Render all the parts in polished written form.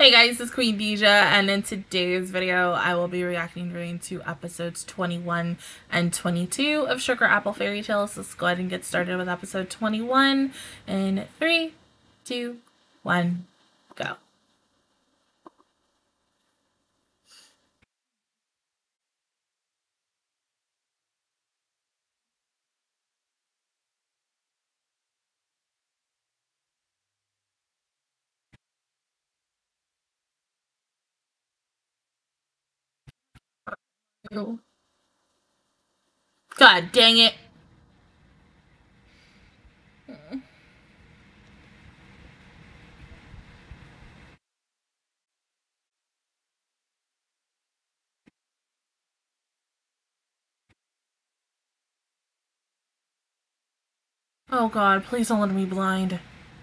Hey guys, this is Queen Deja, and in today's video, I will be reacting to episodes 21 and 22 of Sugar Apple Fairy Tales. Let's go ahead and get started with episode 21 in 3, 2, 1, go. God dang it. Oh God, please don't let me be blind.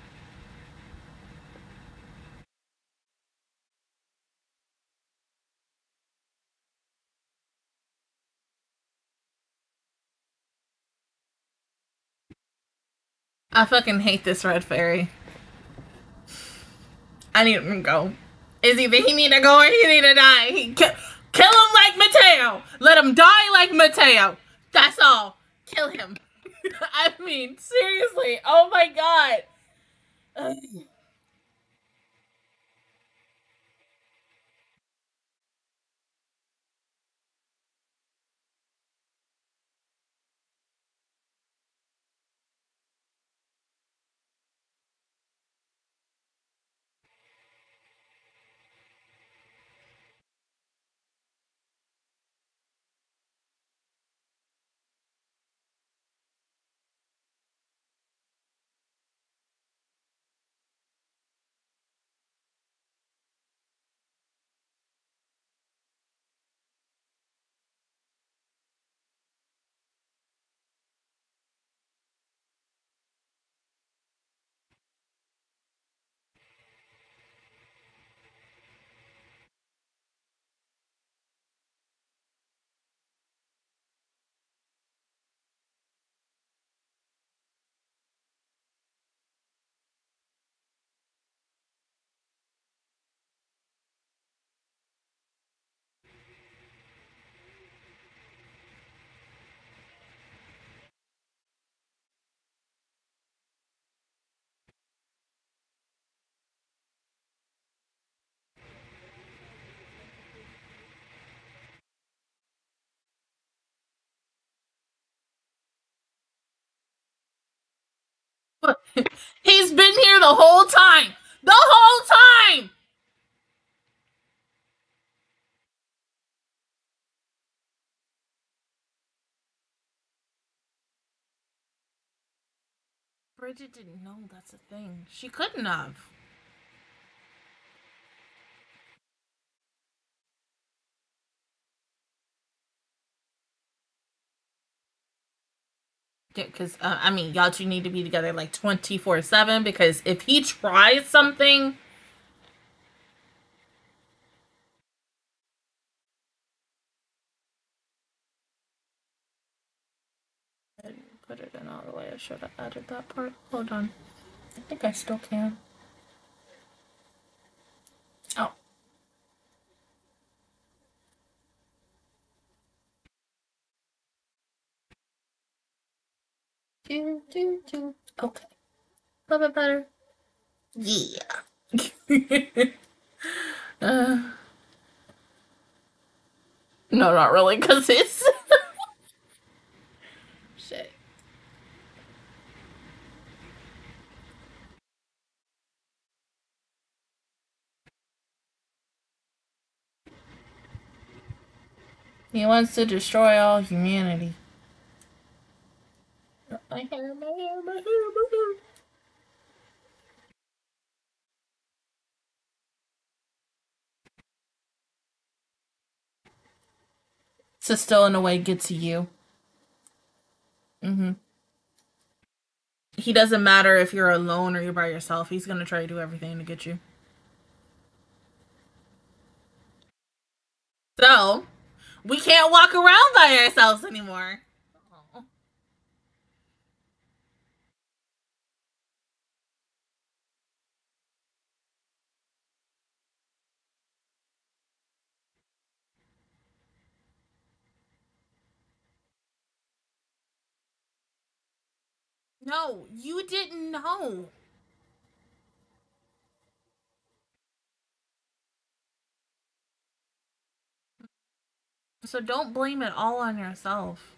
I fucking hate this red fairy. I need him to go. Is either he need to go or he need to die. Kill him like Mateo. Let him die like Mateo. That's all. Kill him. I mean, seriously. Oh my God. Ugh. He's been here the whole time. The whole time. Bridget didn't know that's a thing. She couldn't have. Because, I mean, y'all two need to be together like 24/7 because if he tries something. I didn't put it in all the way. I should have added that part. Hold on. I think I still can. Oh. Okay. A little bit better. Yeah. uh, no, not really, because it's. Shit. He wants to destroy all humanity. My hair, my hair, my hair, my hair. So still in a way get to you. Mm-hmm. He doesn't matter if you're alone or you're by yourself. He's gonna try to do everything to get you. So we can't walk around by ourselves anymore. Oh. No, you didn't know. So don't blame it all on yourself.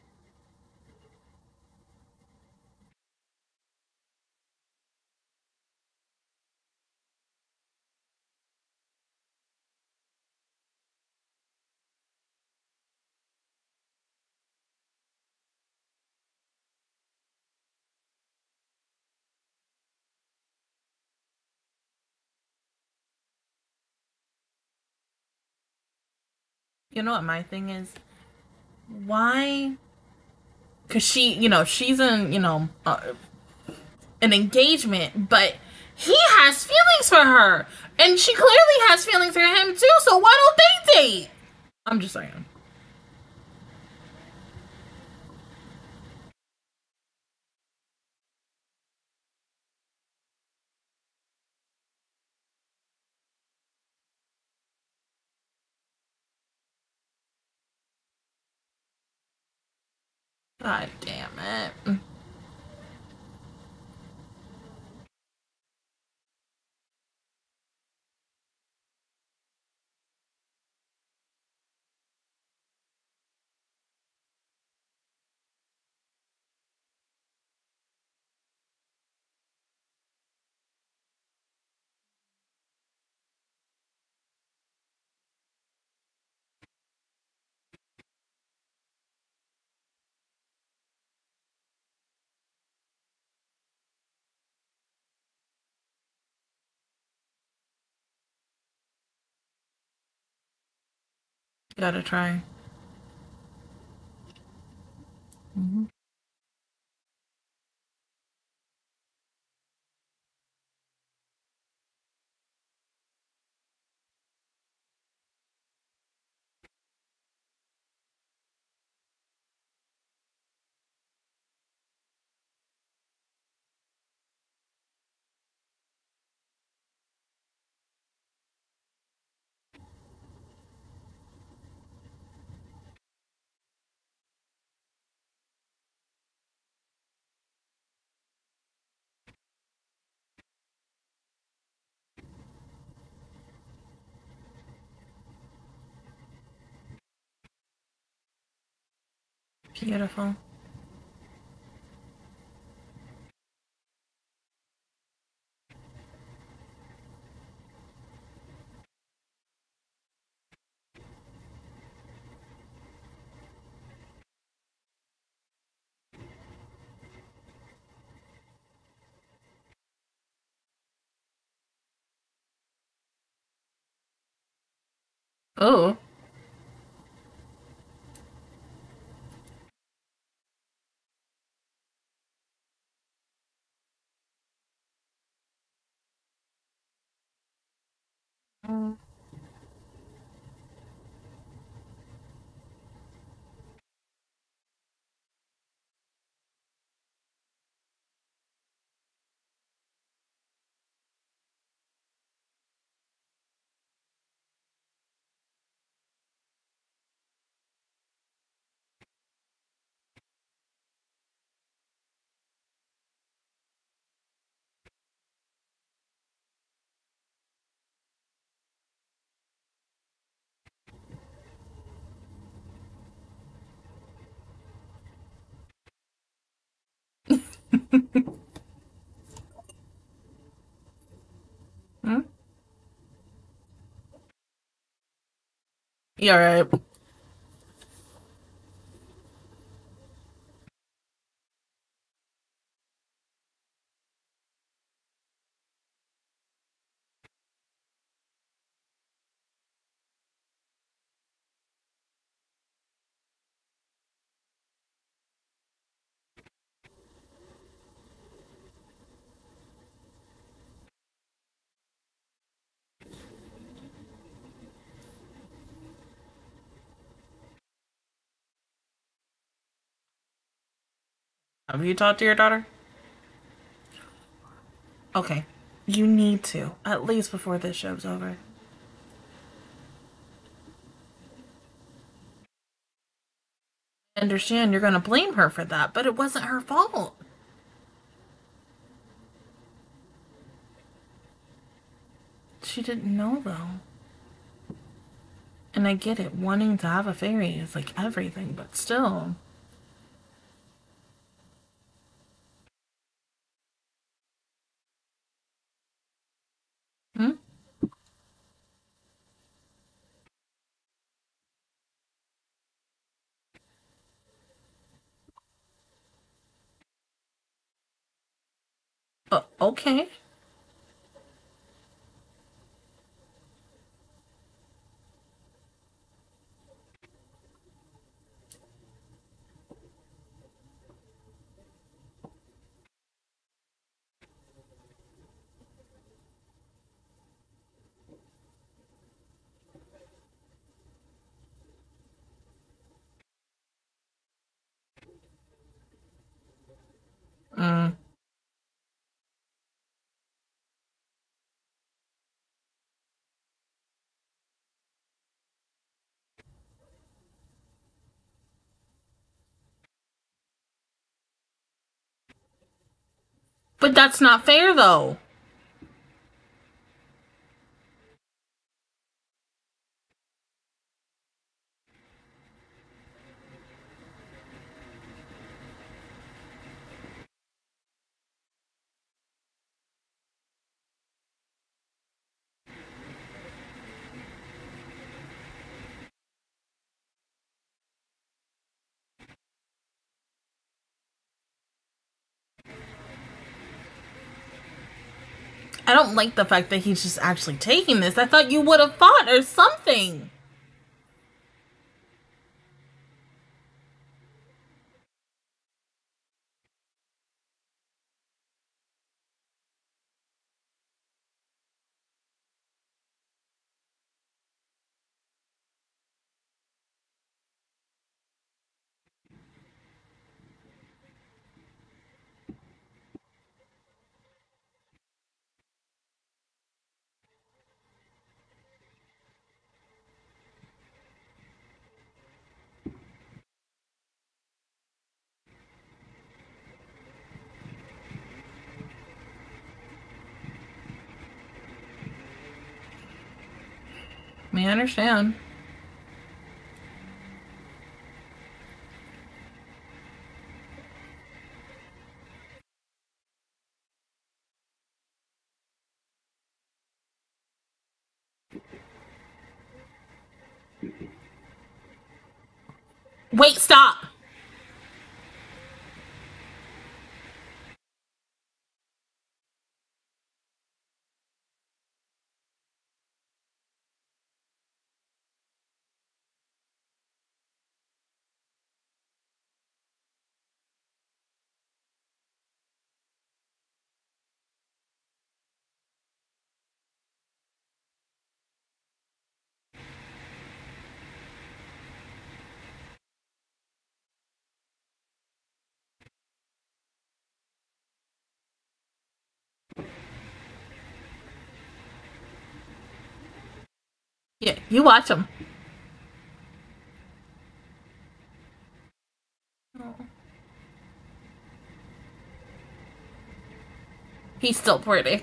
You know what my thing is? Why? Because she's in, an engagement, but he has feelings for her. And she clearly has feelings for him too, so why don't they date? I'm just saying. God damn it. Gotta try. Hmm. Beautiful. Oh. Hmm? You alright? Have you talked to your daughter? Okay. You need to, at least before this show's over. I understand you're gonna blame her for that, but it wasn't her fault. she didn't know, though. And I get it, wanting to have a fairy is like everything, but still. Hmm? Okay. Mm. But that's not fair, though. I don't like the fact that he's just actually taking this. I thought you would have fought or something. Me understand. Wait, stop. Yeah, you watch him. He's still pretty.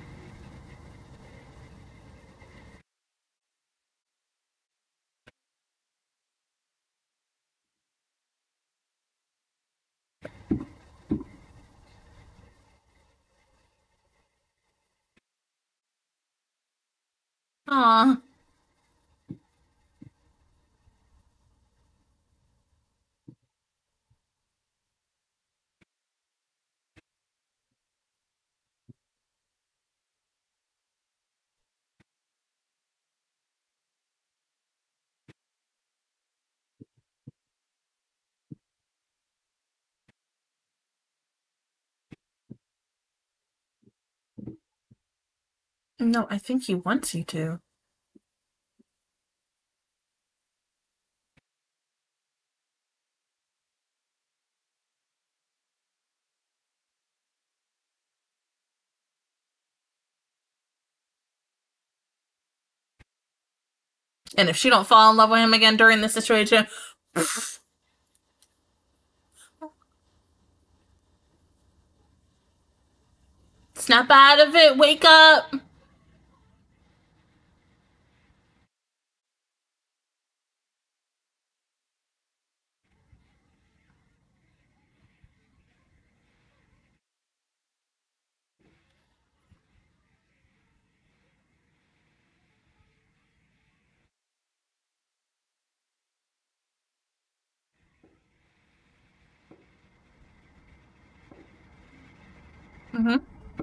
Aw. No, I think he wants you to. And if she don't fall in love with him again during this situation, snap out of it, wake up. Mm-hmm.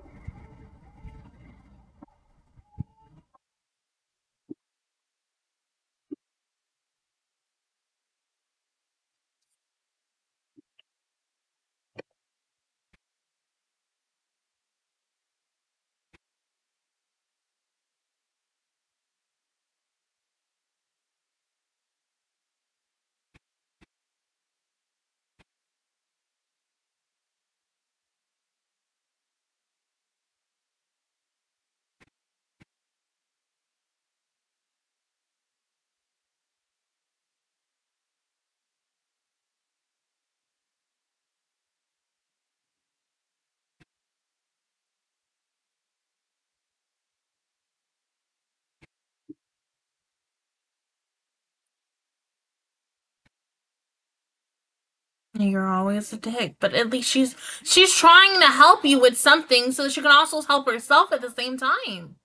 You're always a dick, but at least she's trying to help you with something so that she can also help herself at the same time.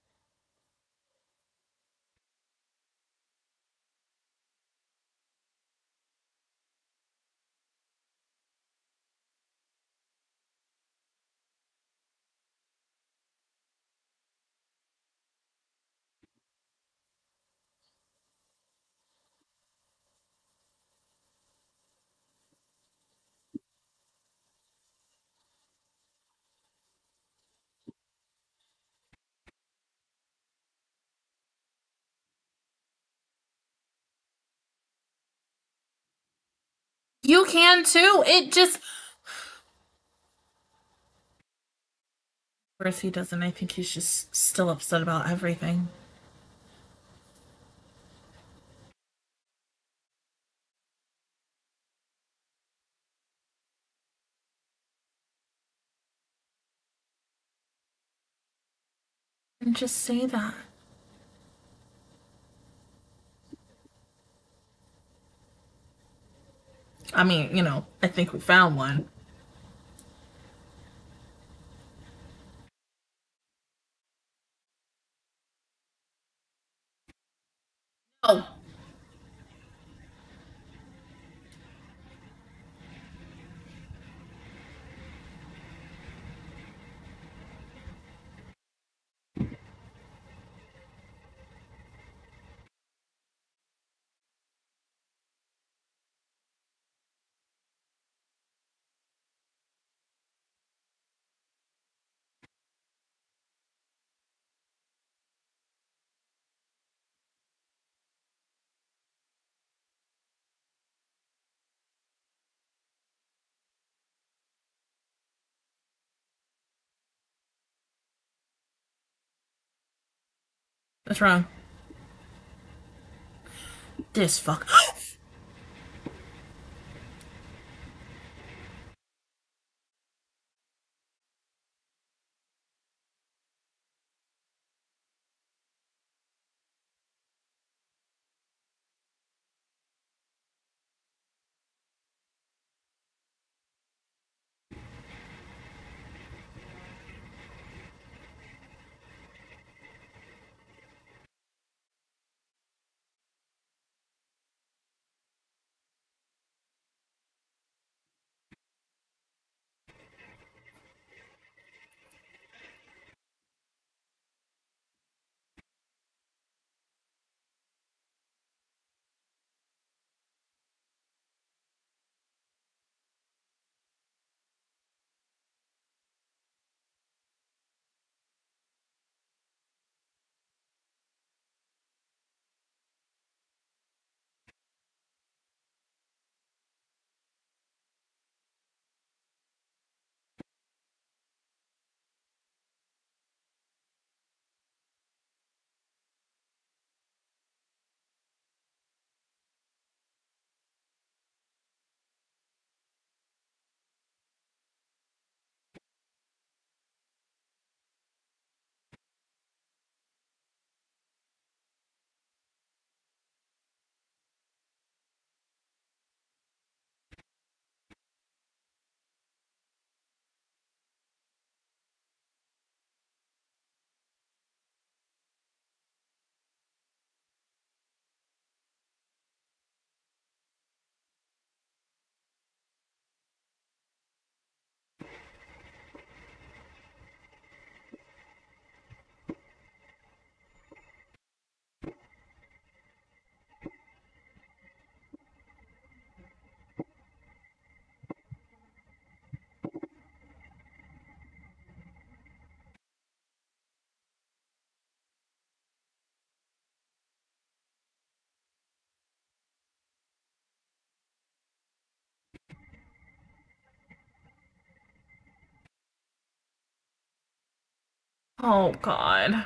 You can too. It just or if he doesn't, I think he's just still upset about everything. And just say that. I mean, I think we found one. Oh, what's wrong? This fuck. Oh God.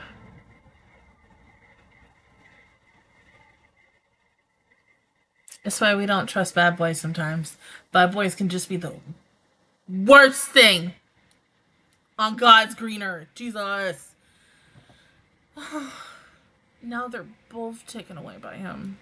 That's why we don't trust bad boys sometimes. Bad boys can just be the worst thing on God's green earth. Jesus. Now they're both taken away by him.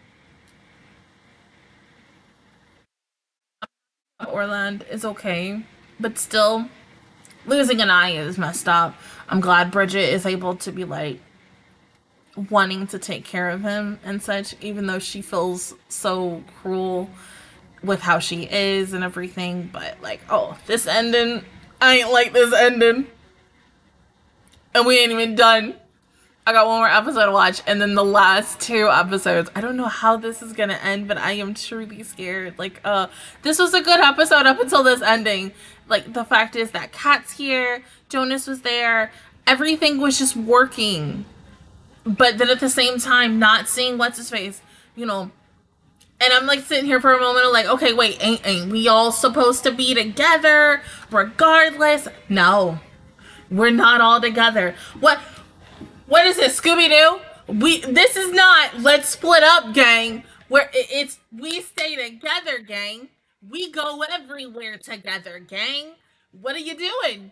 Orland is okay, but still, losing an eye is messed up. I'm glad Bridget is able to be like wanting to take care of him and such, even though she feels so cruel with how she is and everything. But like, oh, this ending, I ain't like this ending, and we ain't even done. I got one more episode to watch, and then the last two episodes. I don't know how this is gonna end, but I am truly scared. Like, this was a good episode up until this ending. Like, the fact is that Kat's here, Jonas was there, everything was just working. But then at the same time, not seeing what's his face, you know. And I'm like sitting here for a moment, of like, okay, wait, ain't we all supposed to be together regardless? No, we're not all together. What is this, Scooby Doo? This is not let's split up, gang. Where it's we stay together, gang. We go everywhere together, gang. What are you doing?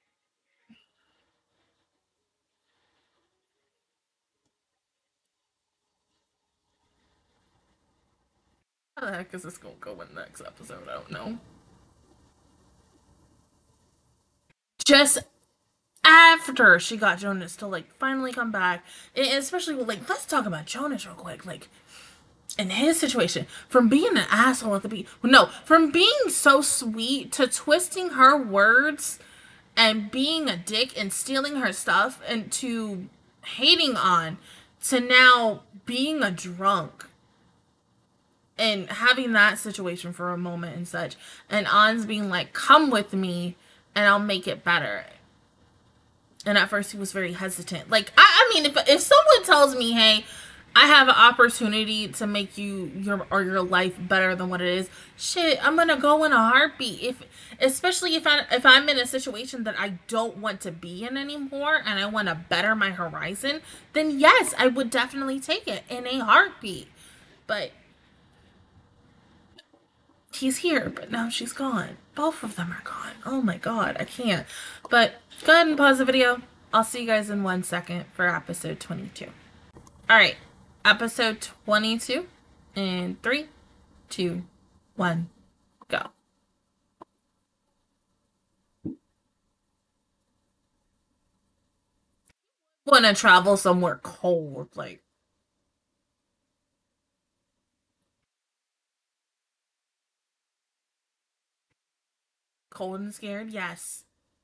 How the heck is this gonna go in the next episode? I don't know. Just after she got Jonas to like finally come back, and especially with, like, let's talk about Jonas real quick. Like, in his situation, from being an asshole at the beginning, no, from being so sweet to twisting her words and being a dick and stealing her stuff and to hating on, to now being a drunk and having that situation for a moment and such, and Ans being like, come with me and I'll make it better. And at first he was very hesitant. Like, I mean, if someone tells me, hey, I have an opportunity to make your life better than what it is, shit, I'm gonna go in a heartbeat. If especially if I'm in a situation that I don't want to be in anymore and I want to better my horizon, then yes, I would definitely take it in a heartbeat. But he's here, but now she's gone. Both of them are gone. Oh my god, I can't. But go ahead and pause the video. I'll see you guys in 1 second for episode 22. Alright, episode 22 in 3, 2, 1, go. Want to travel somewhere cold, like cold and scared? Yes.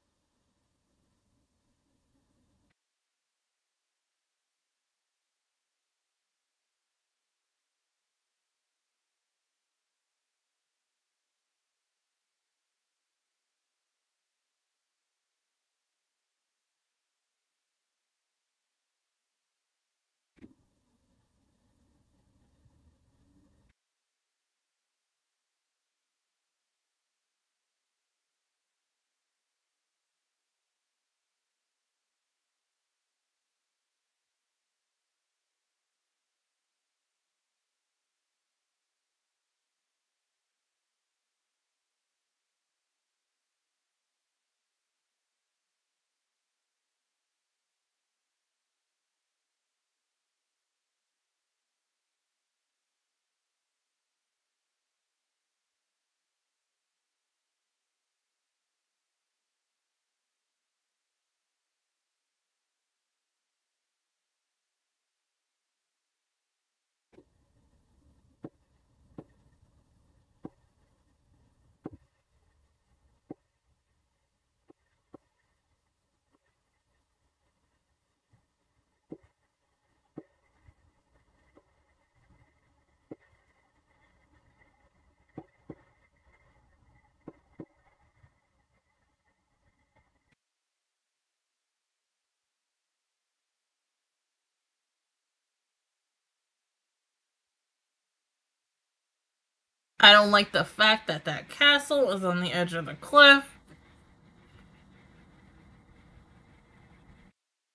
I don't like the fact that that castle is on the edge of the cliff.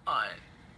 on.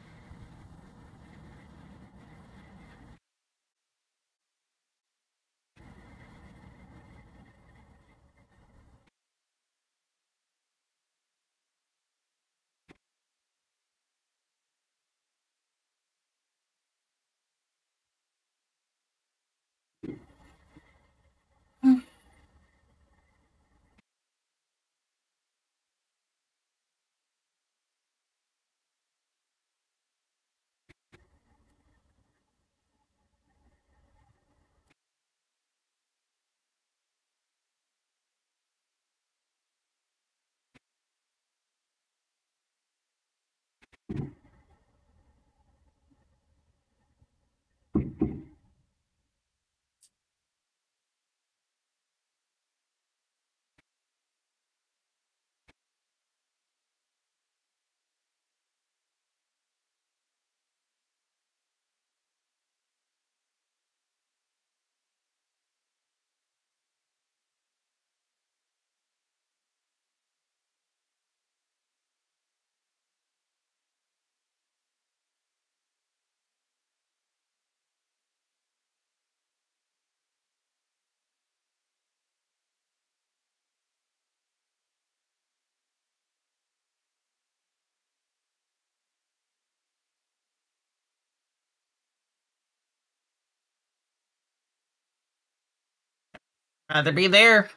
Rather be there.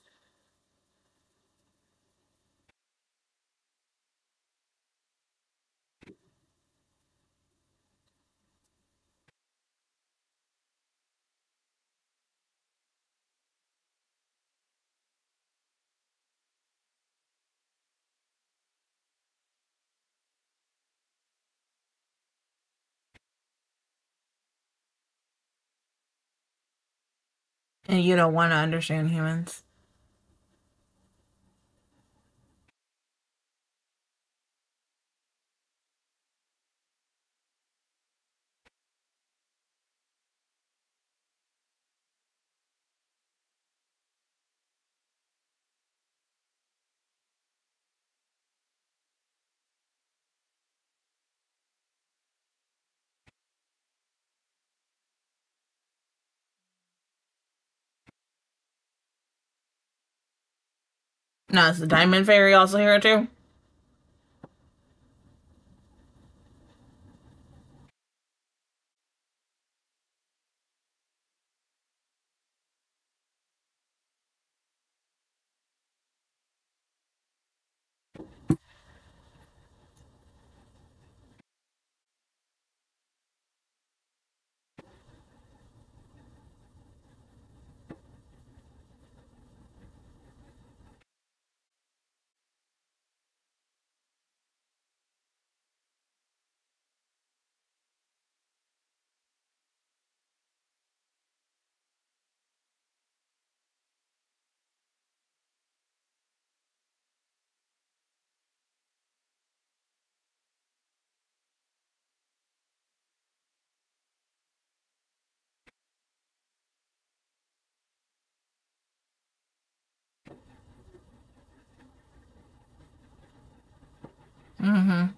And you don't want to understand humans. Now, is the Diamond Fairy also here too? Mm-hmm.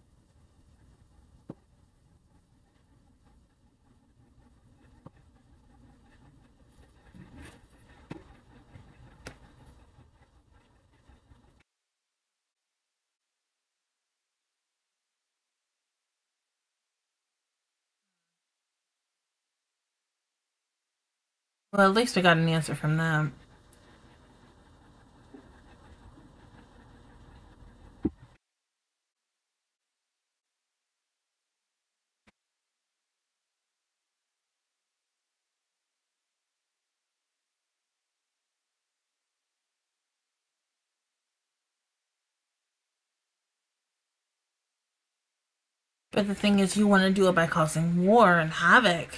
Well, at least we got an answer from them. But the thing is, you want to do it by causing war and havoc.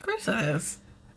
Of course it is.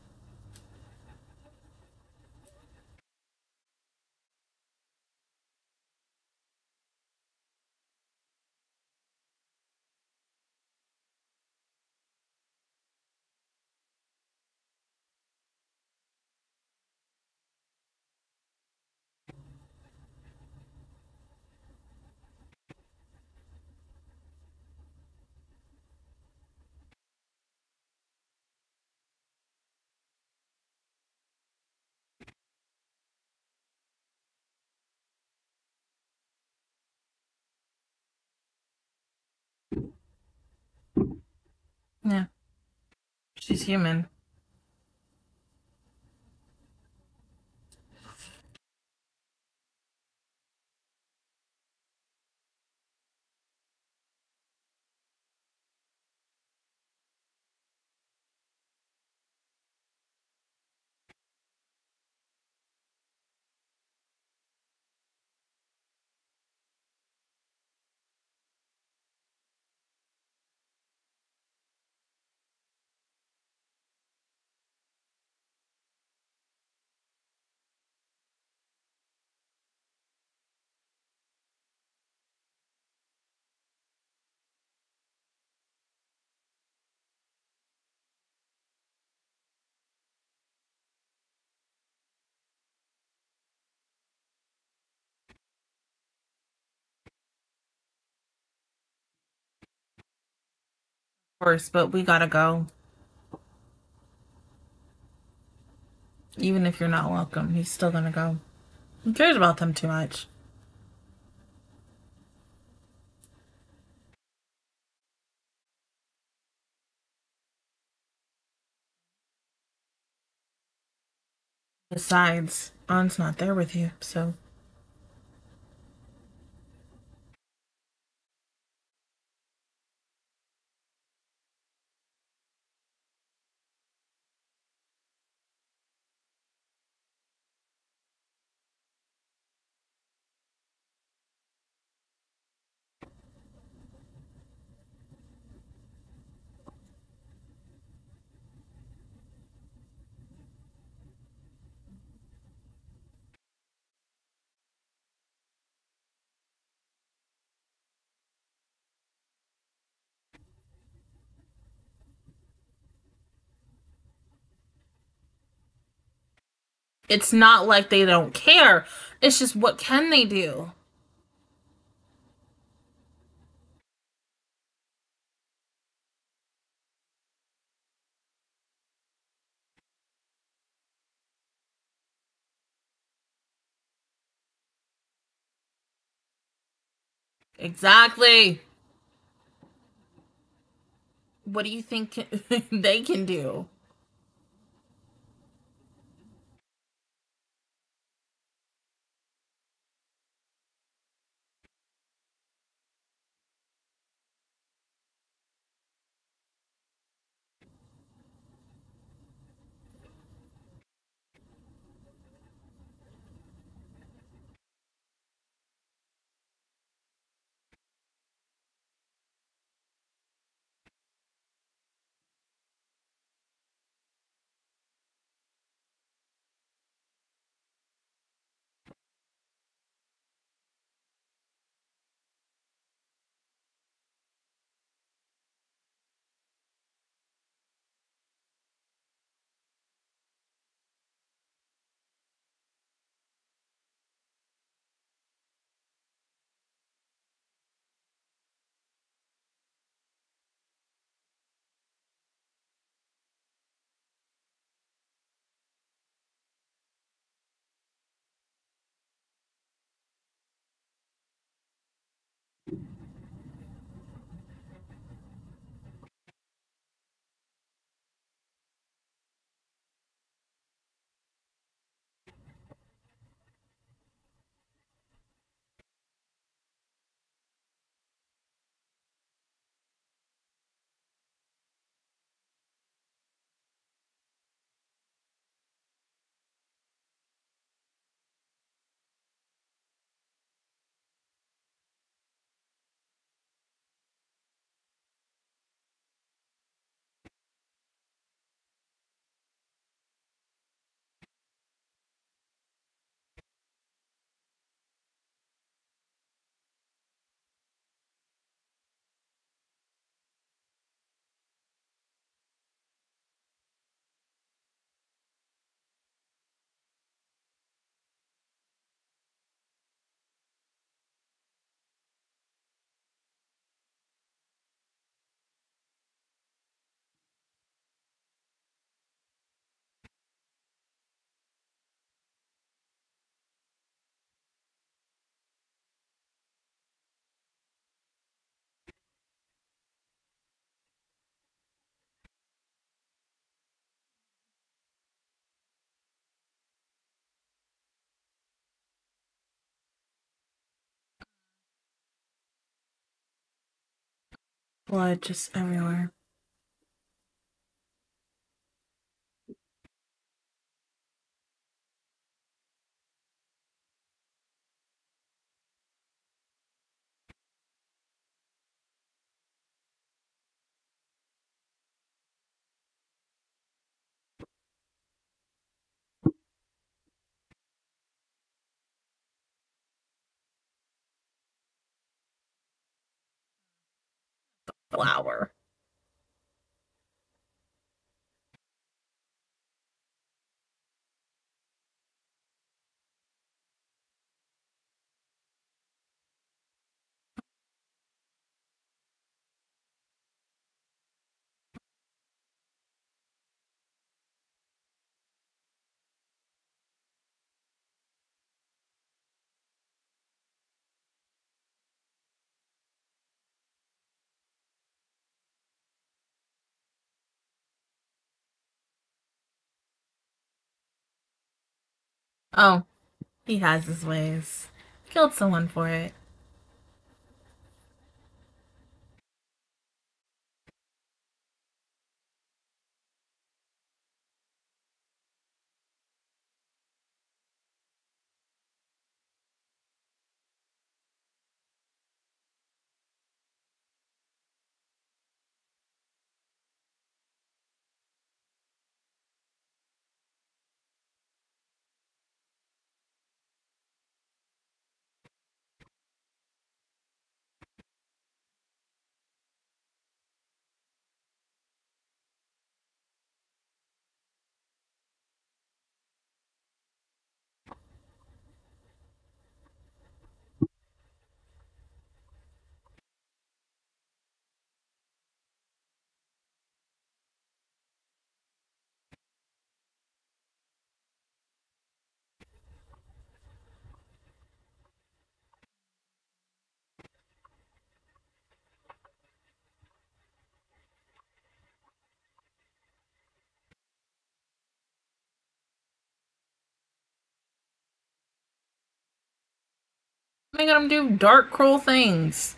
Yeah, she's human. Of course, but we gotta go. Even if you're not welcome, he's still gonna go. He cares about them too much. Besides, An's not there with you, so it's not like they don't care. It's just what can they do? Exactly. What do you think they can do? Blood just everywhere. Flower. Oh, he has his ways. Killed someone for it. Making him do dark, cruel things.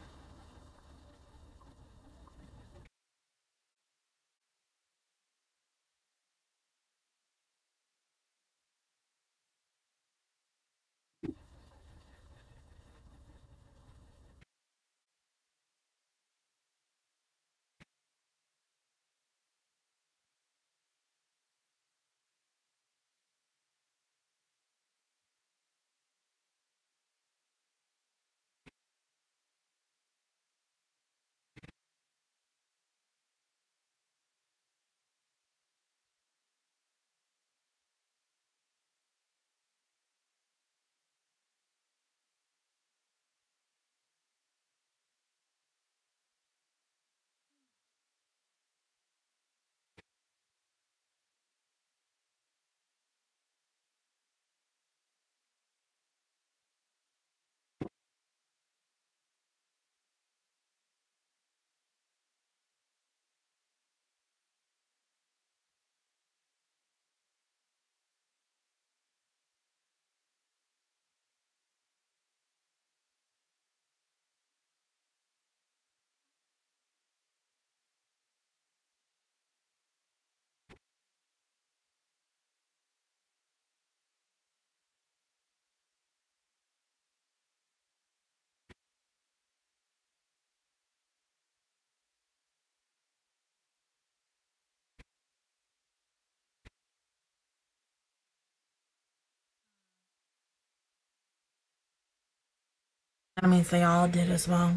That means they all did as well.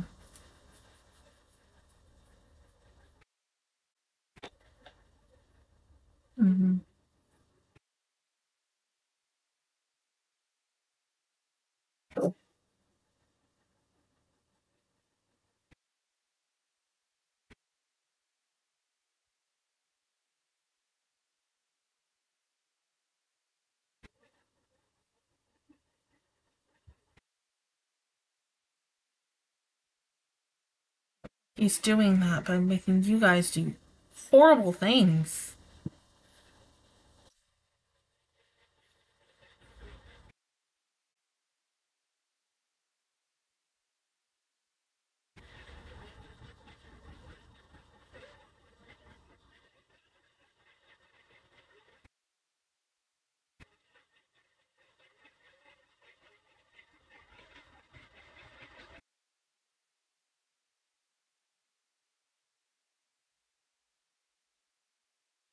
Hmm. He's doing that by making you guys do horrible things.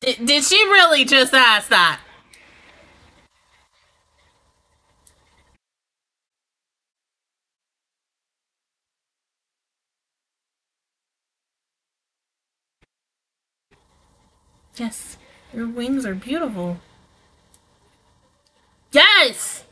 Did she really just ask that? Yes. Your wings are beautiful. Yes!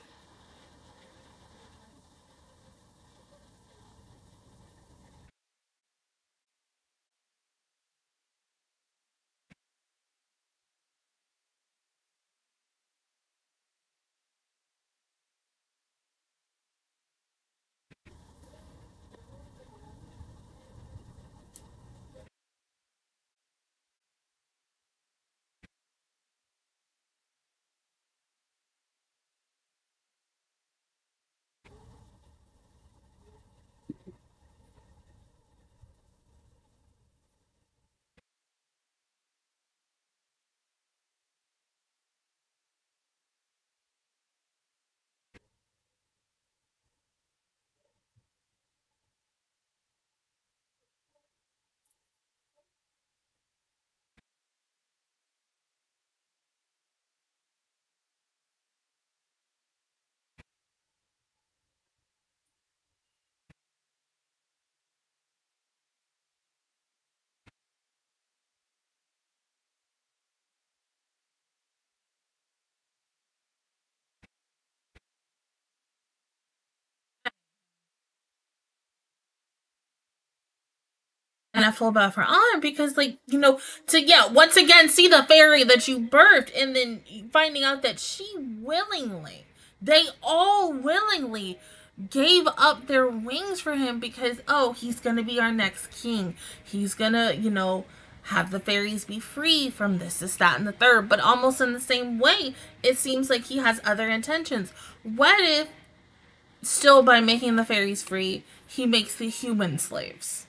And I feel bad for Anne because, like, to, yeah, once again see the fairy that you birthed and then finding out that they all willingly gave up their wings for him because, oh, he's gonna be our next king. He's gonna, have the fairies be free from this, that, and the third. But almost in the same way, it seems like he has other intentions. What if, still by making the fairies free, he makes the human slaves?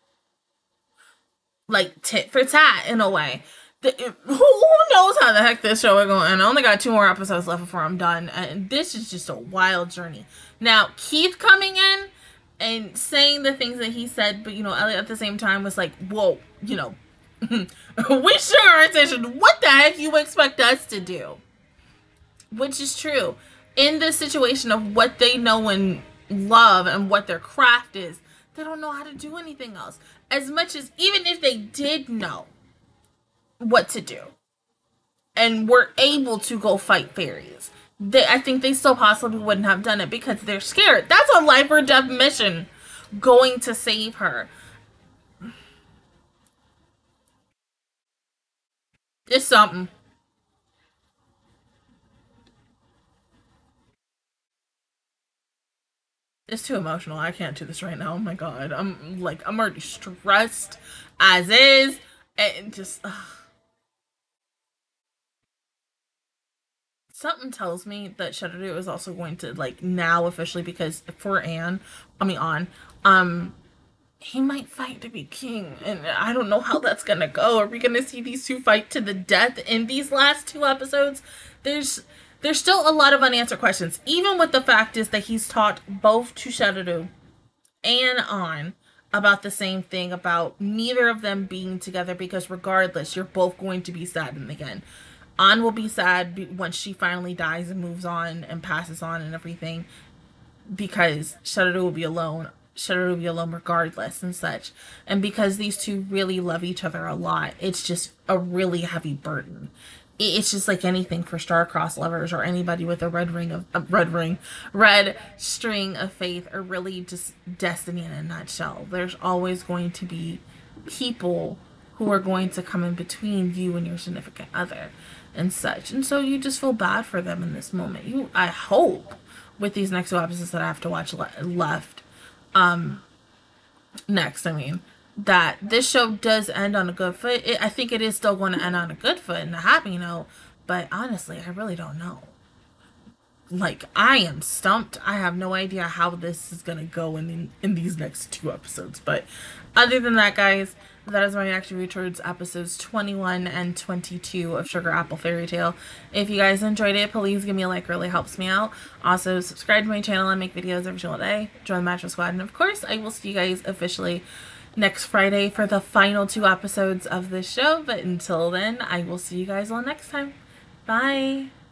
Like tit for tat in a way. Who knows how the heck this show is going? And I only got 2 more episodes left before I'm done, and this is just a wild journey. Now Keith coming in and saying the things that he said, but Elliot at the same time was like, "Whoa, we sure our attention. What the heck you expect us to do?" Which is true in this situation of what they know and love and what their craft is. They don't know how to do anything else. As much as, even if they did know what to do and were able to go fight fairies, I think they still possibly wouldn't have done it because they're scared. That's a life or death mission going to save her. It's something. It's too emotional. I can't do this right now. Oh my god. I'm already stressed as is. And just something tells me that Shadowdew is also going to, like, now officially, because for Anne, I mean on, he might fight to be king, and I don't know how that's gonna go. Are we gonna see these two fight to the death in these last 2 episodes? There's there's still a lot of unanswered questions, even with the fact is that he's talked both to Shadowdew and on about the same thing, about neither of them being together, because regardless, you're both going to be sad in the end. An will be sad once she finally dies and moves on and passes on and everything, because Shadowdew will be alone. Shadowdew will be alone regardless and such. And because these two really love each other a lot, it's just a really heavy burden. It's just like anything for star-crossed lovers or anybody with a red string of faith, or really just destiny in a nutshell. There's always going to be people who are going to come in between you and your significant other and such. And so you just feel bad for them in this moment. I hope, with these next 2 episodes that I have to watch left, next, I mean, that this show does end on a good foot. I think it is still going to end on a good foot and a happy note, but honestly, I really don't know. Like, I am stumped. I have no idea how this is going to go in these next 2 episodes. But other than that, guys, that is my reaction towards episodes 21 and 22 of Sugar Apple Fairy Tale. If you guys enjoyed it, please give me a like. It really helps me out. Also, subscribe to my channel. I make videos every single day. Join the Mattress Squad. And of course, I will see you guys officially next Friday for the final 2 episodes of this show. But until then, I will see you guys all next time. Bye!